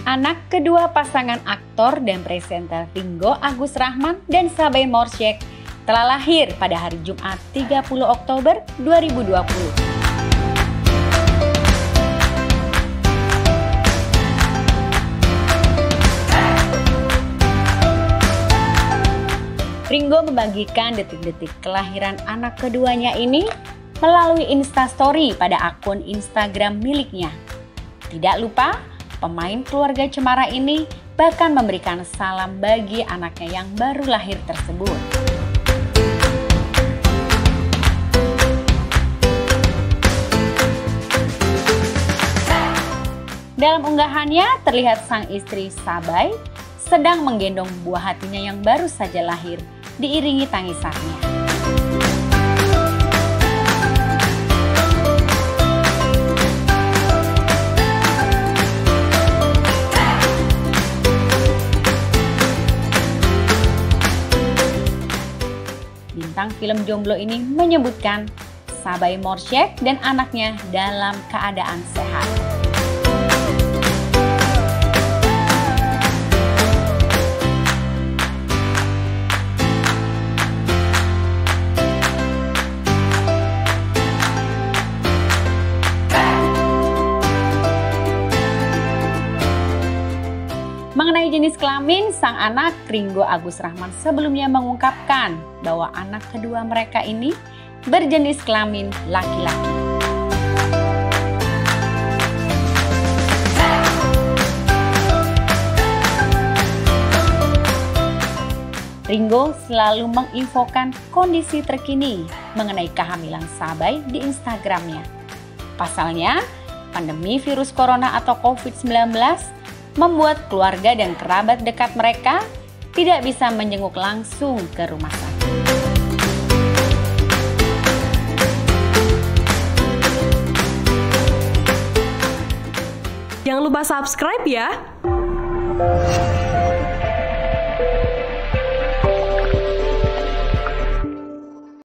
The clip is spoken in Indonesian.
Anak kedua pasangan aktor dan presenter Ringo Agus Rahman dan Sabay Morsyek telah lahir pada hari Jumat 30 Oktober 2020. Ringo membagikan detik-detik kelahiran anak keduanya ini melalui Instastory pada akun Instagram miliknya. Tidak lupa, pemain keluarga Cemara ini bahkan memberikan salam bagi anaknya yang baru lahir tersebut. Dalam unggahannya terlihat sang istri Sabay sedang menggendong buah hatinya yang baru saja lahir diiringi tangisannya. Bintang film jomblo ini menyebutkan Sabay Morsyek dan anaknya dalam keadaan sehat. Mengenai jenis kelamin sang anak, Ringo Agus Rahman sebelumnya mengungkapkan bahwa anak kedua mereka ini berjenis kelamin laki-laki. Ringo selalu menginfokan kondisi terkini mengenai kehamilan Sabay di Instagramnya. Pasalnya, pandemi virus corona atau COVID-19 membuat keluarga dan kerabat dekat mereka tidak bisa menjenguk langsung ke rumah sakit. Jangan lupa subscribe ya!